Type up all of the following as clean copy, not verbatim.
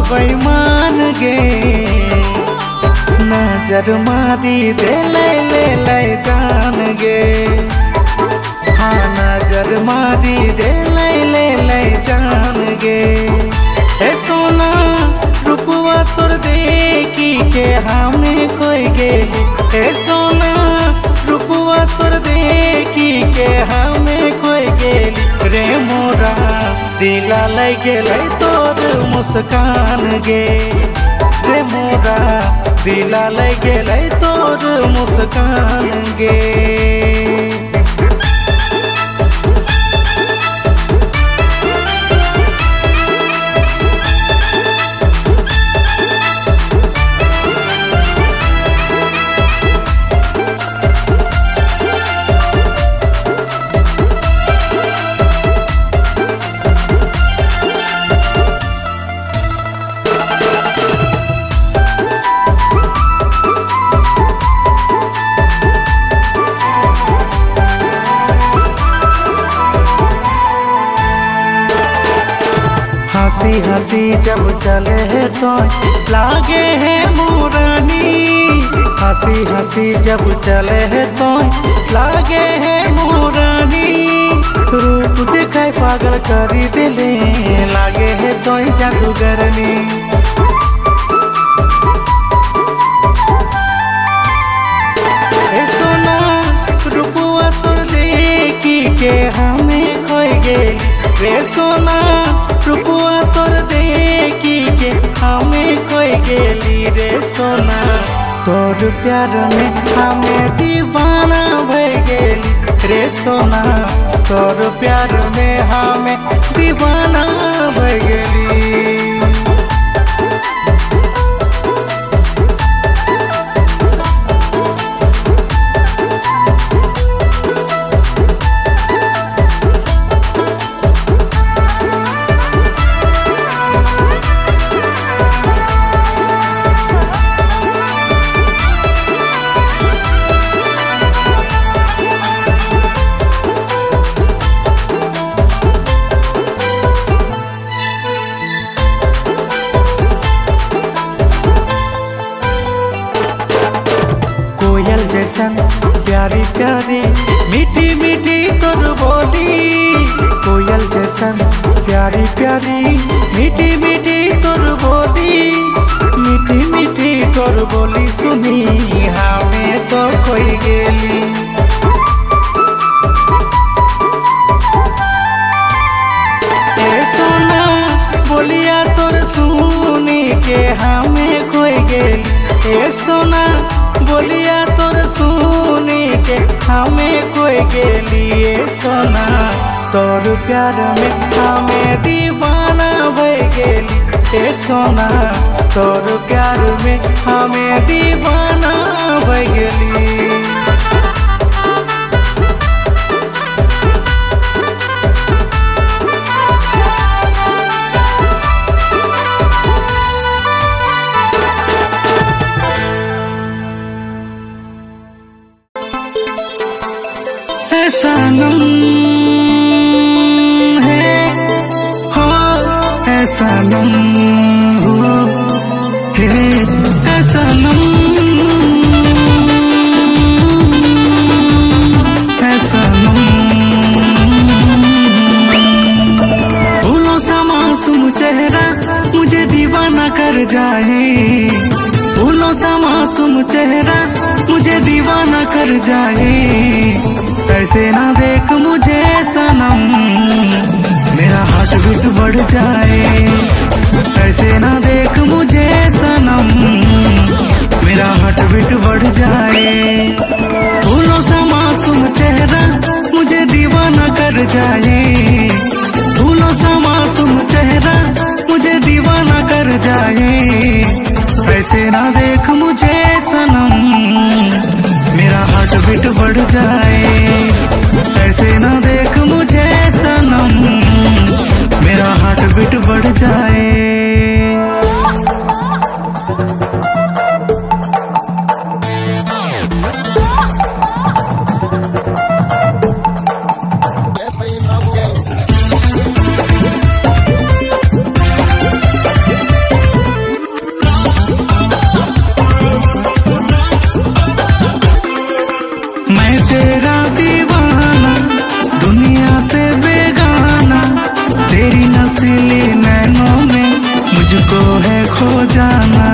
बेईमान गे नजर मारी दे ले जान गे। हाँ नजर मारी दे ले जान गे। ए सोना रूपवा तोर देखी के हमें कोई गेली। ए सोना रूपवा तोर देखी के हमें कोई गेली। रे मोरा दिला लग गेलै तोर मुस्कान गे। रे मोरा दिला लग गेलै तोर मुस्कान गे। हंसी हंसी जब चले तो लागे है मुरानी। हंसी हंसी जब चले तो लागे है मुरानी। रूप दिखाई पागल करी दिले लागे है तो जादूगरनी। ए सोना रूपवा तोर देखी के हमें खोई गेली। रे सोना रूपवा तोर देखी के हमें कोई गेली। रे सोना तोर प्यार में हमें दीवाना भई गेली। रे सोना तोर प्यार में हमें दीवाना भई गेली। कोयल जैसन प्यारी प्यारी मीठी मीठी तोर बोली। कोयल जैसन प्यारी प्यारी मीठी मीठी तोर बोली। मीठी मीठी तोर बोली सुनी हमें तो कोई गेली। ए सोना बोलिया तोर सुनी के हमें कोई गेली। ए सोना बोलिया तोर सुनी के हमें कोई गेली। ए सोना तोर प्यार में हमें दीवाना भई गेली। ए सोना तोर प्यार में हमें दीवाना भई गेली। सनम है हो सनम हो है सनम है सनम। फूलों सा मासूम चेहरा मुझे दीवाना कर जाए। फूलों सा मासूम चेहरा मुझे दीवाना कर जाए। ऐसे ना देख मुझे सनम मेरा हार्ट बीट बढ़ जाए। ऐसे ना देख मुझे सनम मेरा हार्ट बीट बढ़ जाए। फूलों सा मासूम चेहरा मुझे दीवाना कर जाए। फूलों सा मासूम चेहरा मुझे दीवाना कर जाए। ऐसे ना देख मुझे सनम मेरा हार्ट बीट बढ़ जाए। ऐसे ना देख मुझे सनम मेरा हार्ट बीट बढ़ जाए। नसीली नैनों में मुझको है खो जाना।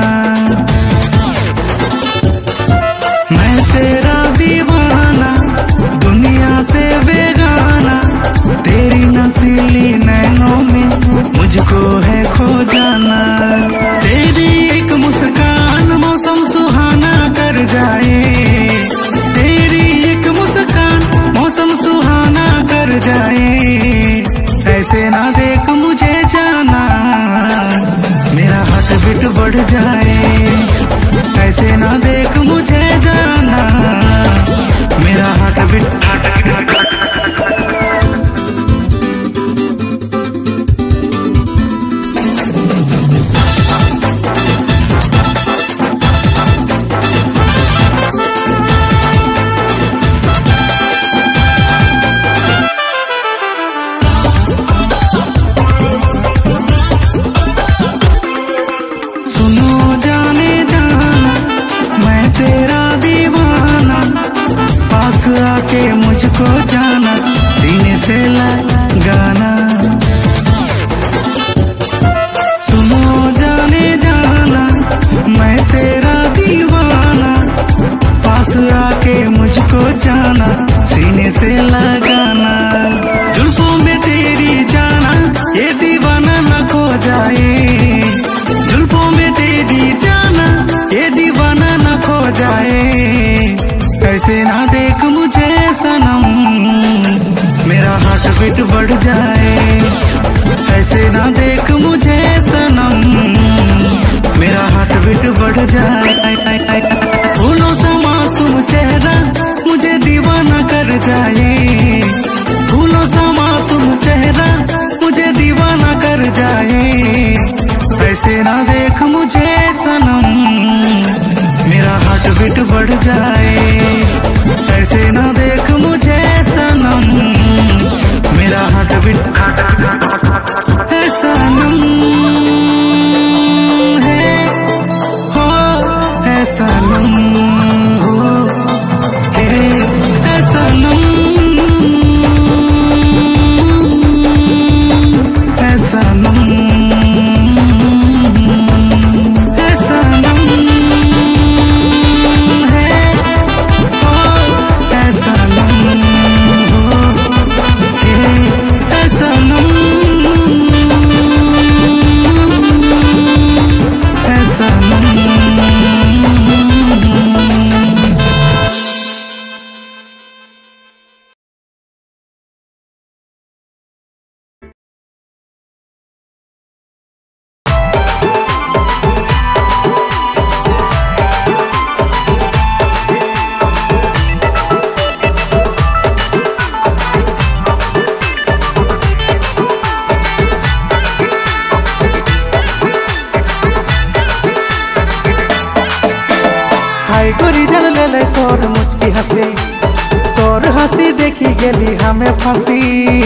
मैं तेरा दीवाना दुनिया से बेगाना, तेरी नसीली नैनों में मुझको है खो जाना। तेरी एक मुस्कान मौसम सुहाना कर जाए, तेरी एक मुस्कान मौसम सुहाना कर जाए। ऐसे ना देख मुझे जाना, मेरा हार्ट बीट बढ़ जाए। ऐसे ना देख मुझे जाना, मेरा हार्ट बीट आके मुझको जाना, सीने से लगाना। सुनो जाने जाना मैं तेरा दीवाना, पास आके मुझको जाना, सीने से लगाना। जुल्फों में तेरी जाना, ये दीवाना न खो जाए। जुल्फों में तेरी जाना, ये दीवाना न खो जाए। ऐसे ना देख मुझे सनम, मेरा हार्ट बीट बढ़ जाए। ऐसे ना देख मुझे सनम, मेरा हार्ट बीट बढ़ जाए। फूलों सा मासूम चेहरा मुझे दीवाना कर जाए। फूलों सा मासूम चेहरा मुझे दीवाना कर जाए। ऐसे ना देख मुझे सनम, मेरा हार्ट बीट बढ़ जाए। ऐसे ना देख मुझे सनम, मेरा हार्ट बीट है सनम है हो, है सनम हो, है सनम, है सनम। तोर मुझकी हंसी, तोर हंसी देखी गेली हमें फांसी।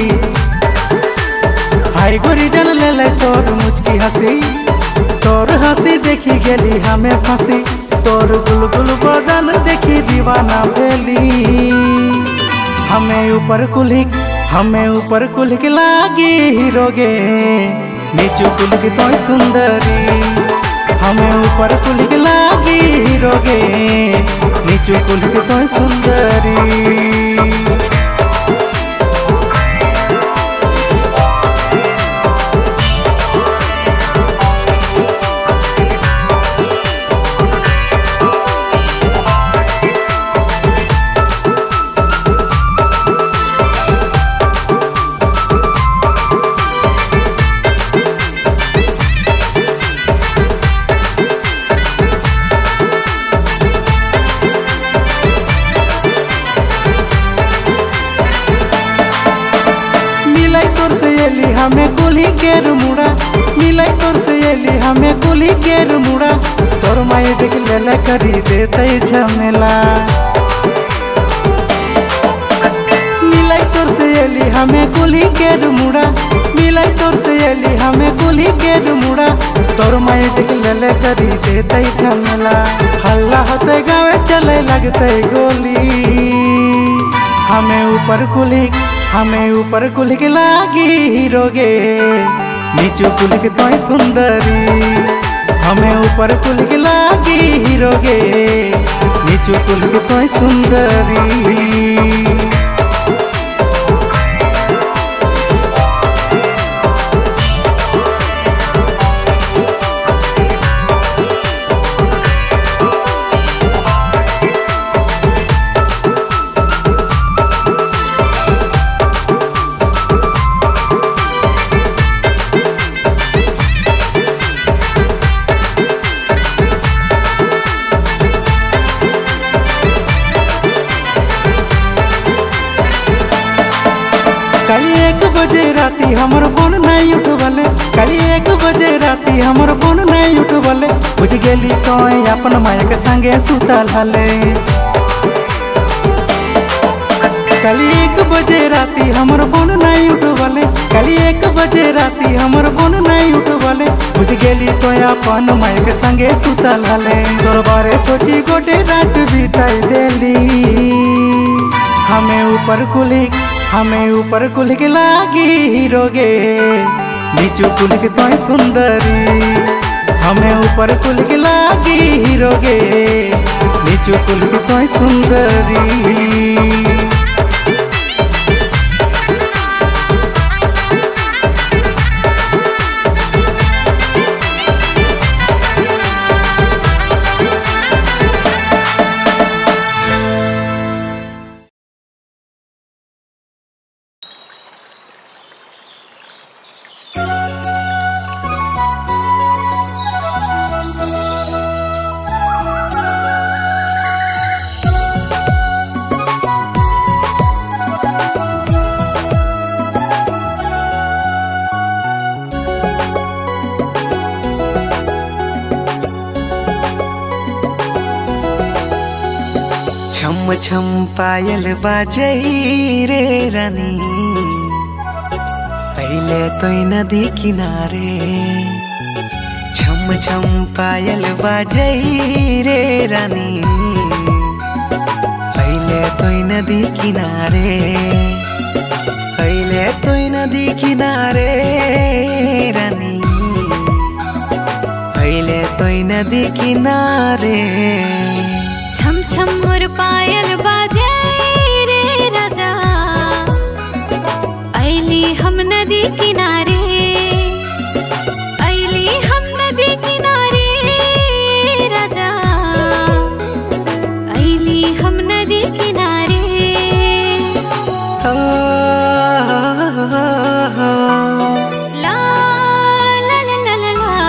हाय गोरी जन ले ले तोर मुझकी हंसी, तोर हंसी देखी गेली हमें फांसी। तोर गुलगुल बदन देखी दीवाना भेली। हमें ऊपर कुल्हिक लागी हीरोगे, नीचू कुल्हिक तो सुंदरी। हमें ऊपर कुल्हिक लागी हीरोगे, नीचू कुल्हिक तो सुंदरी। हमें कुली केर मुड़ा, मिलाई तोर से एली हमें कुली केर मुड़ा। तोर माई देख लेला करी देते झमेला। मिलाई तोर से एली हमें कुली केर मुड़ा, मिलाई तोर से एली हमें कुली केर मुड़ा। तोर माई देख लेला करी देते झमेला। हल्ला होते गावे चले लगते गोली। हमें ऊपर कुली के लागी हीरोगे, नीचू कुल के तोय सुंदरी हमें ऊपर कुल के लागी हीरो गे नीचू कुल के तोय सुंदरी। कल 1 बजे राती हमर फोन नहीं उठवले कल 1 बजे राती हमर फोन नहीं उठवले बुझ गेली तोय अपन माया के संगे सुतल हले। कल 1 बजे राती हमर फोन नहीं उठवले कल 1 बजे राती हमर फोन नहीं उठवले बुझ गेली तोय अपन माया के संगे सुतल हले। तोर बारे सोची गोटे रात बिताई देली हमें ऊपर कुल के लागी हीरो गे नीचू कुल के तोय सुंदरी हमें ऊपर कुल के लागी हीरो गे नीचू कुल के तोय सुंदरी। छम छम पायल बाजई रे रानी पहले तो नदी किनारे छम छम पायल बाजई रे रानी पहले तो नदी किनारे पहले तो नदी किनारे रानी पहले तो नदी किनारे छम छम मोर पायल बाजे रे राजा ऐली हम नदी किनारे ऐली हम नदी किनारे राजा ऐली हम नदी किनारे। ला ला ला ला ला ला।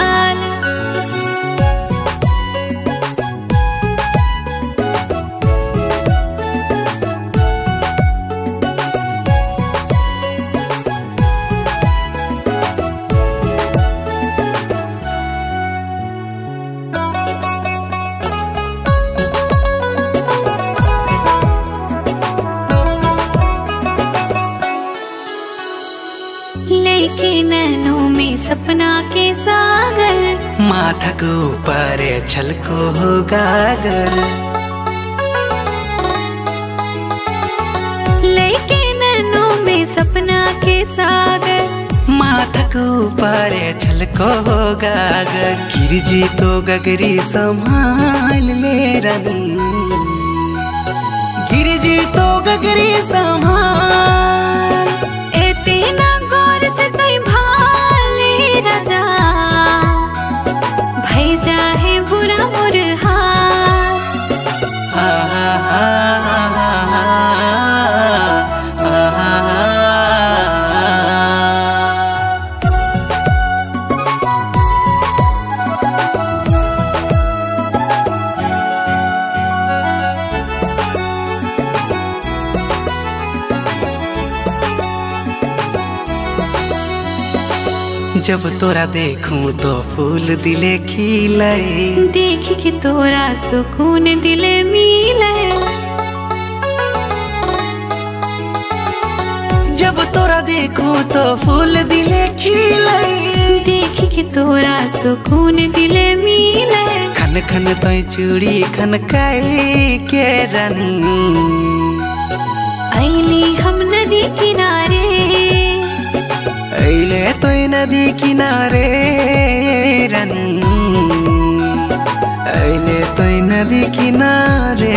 लेके नैनों में सपना के सागर माथा को ऊपर छलको हो गागर लेके नैनों में सपना के सागर माथा को ऊपर छलको हो गागर गिर जी तो गगरी संभाल ले रानी गिर जी तो गगरी संभाल एतना गौर से तो भाले राजा भई जाहे बुरा मोर हाल। जब तोरा देखूं तो फूल दिले खिले देख के तोरा सुकून दिले मिले जब तोरा देखूं तो फूल दिले खिले देख के तोरा सुकून दिले मिले खन खन तो चूड़ी खन के रानी ऐली हम नदी किनारे अइले तो नदी किनारे रानी, अइले तो नदी किनारे।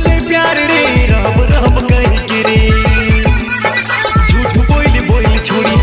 छोड़ी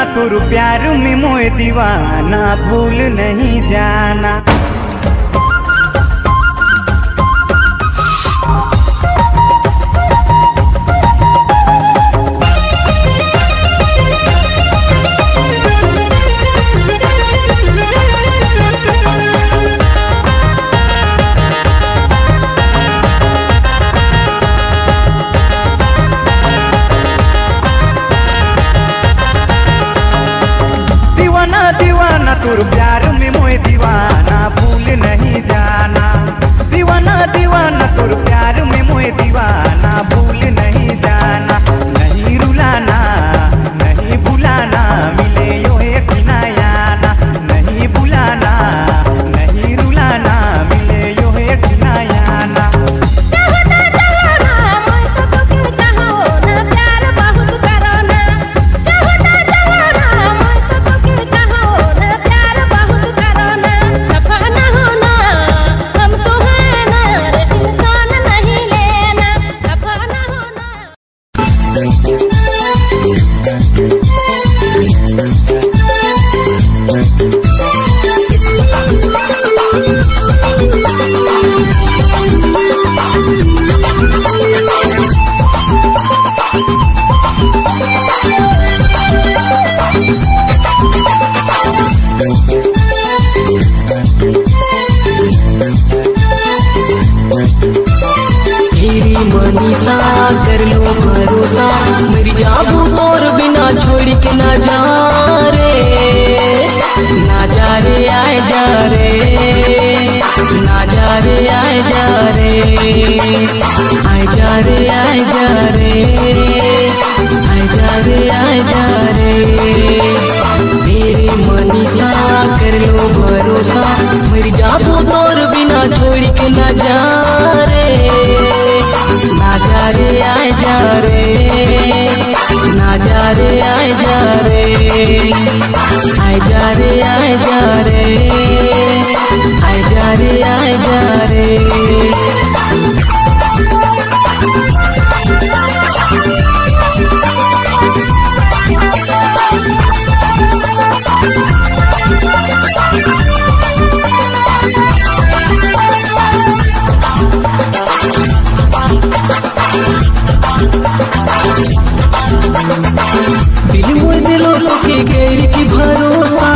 तोर प्यार में मोए दीवाना भूल नहीं जाना। तोर प्यार में मोए दीवाना भूल नहीं जाना। दीवाना दीवाना तोर प्यार में मोए दीवाना भूल नहीं जाना। नहीं रुलाना नहीं भुलाना मिले यो एक नयाना। नहीं भुलाना नहीं रुलाना मिले यो एक नयाना। मनीषा कर लो भरोसा मर जाबू तोर बिना छोड़ के ना जा रे। ना जा रे आए जा रे ना जा रे आए जा रे आए जा रे आए जा रे आए जा रे आए जा रे। मेरी मनीषा कर लो भरोसा मर जाबू तोर बिना छोड़ के ना जा रे। ना जा रे आए जा रे ना जा रे आए जा रे आए जा रे आए जा रे आए जा रे आए जा रे। दिल वो दिलों के गैर की भरोसा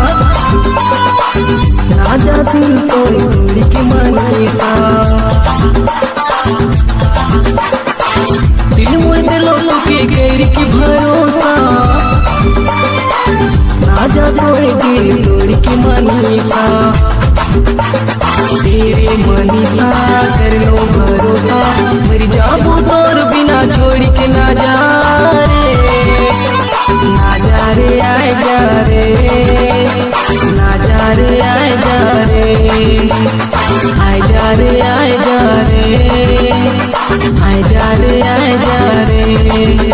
ना जा दिल तोड़ के मनीषा। दिल वो दिलों के गैर की भरोसा ना जा जोड़े दिल तोड़ के मनीषा। तेरे मनीषा कर लो भरोसा मर जाबू तोर बिना छोड़ के ना जा रे। ना जा रे आए जा रे ना जा रे आए जा रे आए जा रे आए जा रे आए जा रे आए जा रे।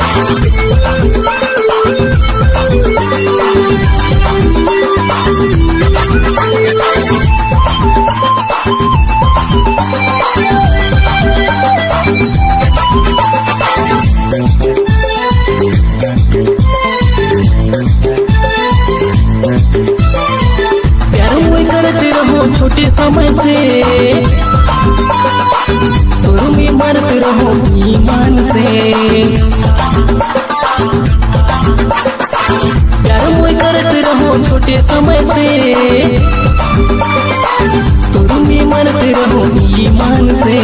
छोटे समय से तुम में मरते रहो ईमान से। प्यार मोई करते रहो छोटे समय से तुम में मरते रहो ईमान से।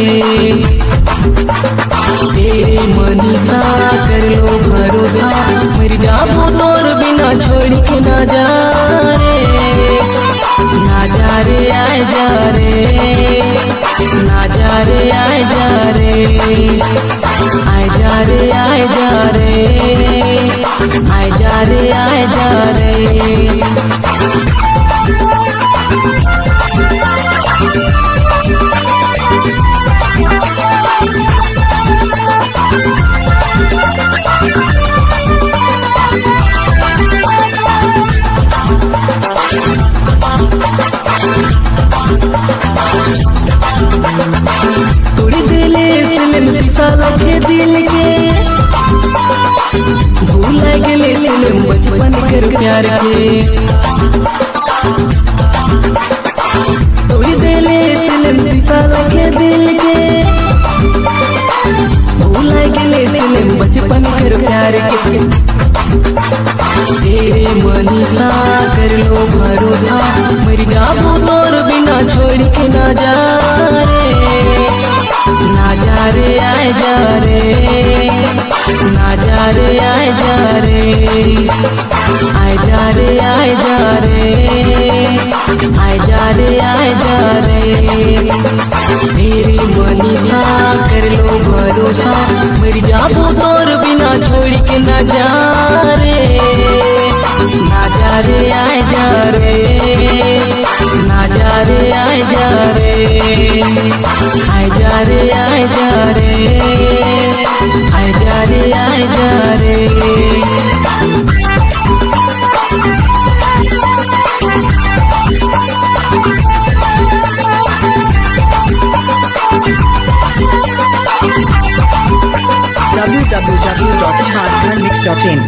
तेरे मनीषा कर लो भरोसा मर जाबू तोर बिना छोड़ के ना जा रे। ना जा रे आए जा रे ना जा रे आए जा रे आए जा रे आए जा रे आए जा रे आए जा रे। तोड़ी दिले सिलन शीशा लगे दिल के भूल गए बचपन कर प्यार के तोड़ देले दिल दिसाला के दिल के भूला गेले दिल बचपन कर प्यार के तेरे मनीषा कर लो भरोसा मर जाबू तोर बिना छोड़ के ना जा रे आए जा रे ना जा रे आए जा रे आए जा रे आए जा रे आए जा रे आए जा रे मेरी मनीषा कर लो भरोसा मर जाबू तोर बिना छोड़ के ना जा रे ना जा रे आए जा रे ना जा रे आए जा रे आए जा रे आए जा रे आए जा रे आए जा रे www.jharkhandmix.in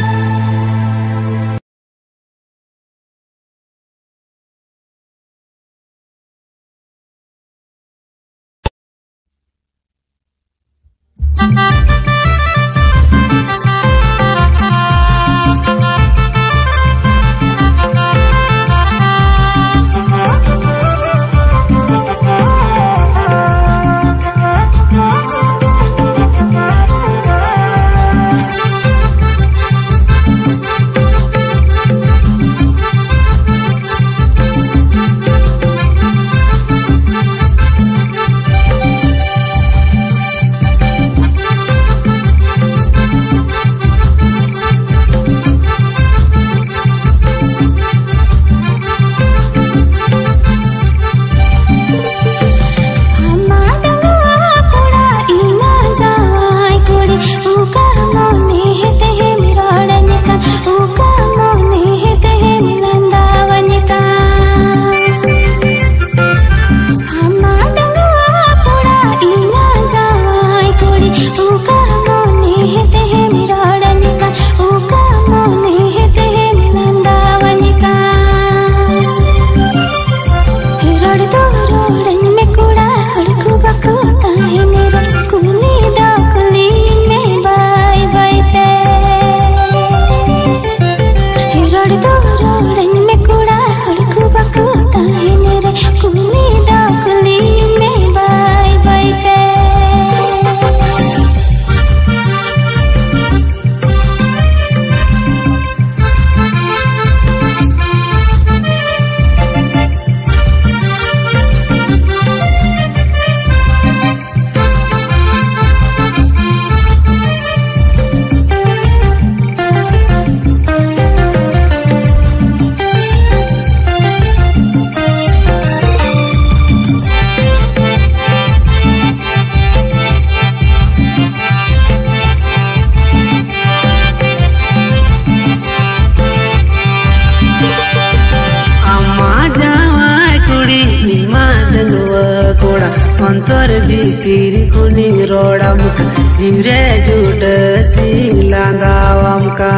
अंतर भीतर कुनी रोड़मक जिमरे जुट सिलांदावमका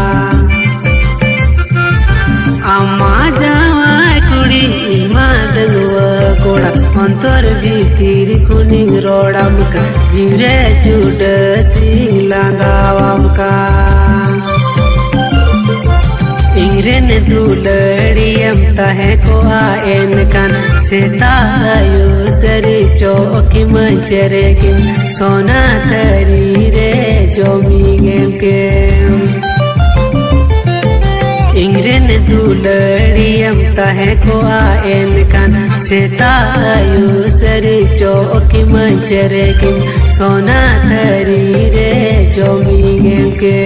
अम्मा जावा कुड़ी मादगवा कोड़ा अंतर भीतर कुनी रोड़मक जिमरे जुट सिलांदावमका इंग्रेन दुलड़ियम तहे को आयन कान सेतायो सरी चौकी मंचरे किम सोना तरी रे जोमिगेम के इंग्रेन दुलड़ियम तहे को आयन कान सेतायो सरी चौकी मंचरे किम सोना तरी रे जोमिगेम के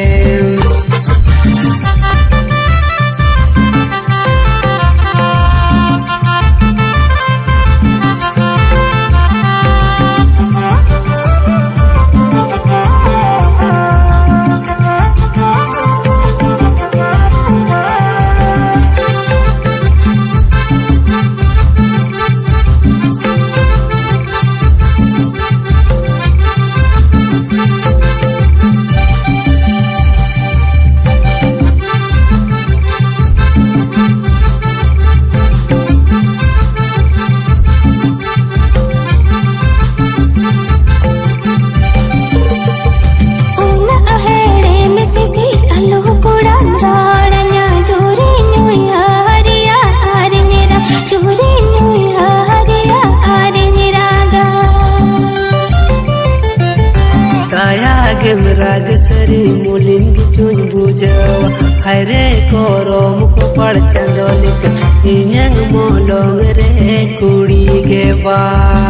रागम राग सरी मुलिंग चुन बुझावा हरे कोरोम को पड़ चंदोलिक इन्हंग मोलोंग रे कुड़ी के बा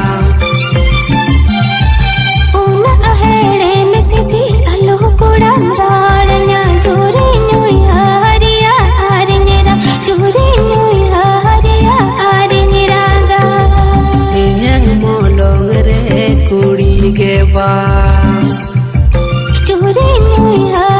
उना अहेड़े में सिसी अलो कुड़म राड़न्या जोरे न्यूई हरिया आरिन्यरा जोरे न्यूई हरिया आरिन्यरागा इन्हंग मोलोंग रे कुड़ी के बा जोरे न्यूई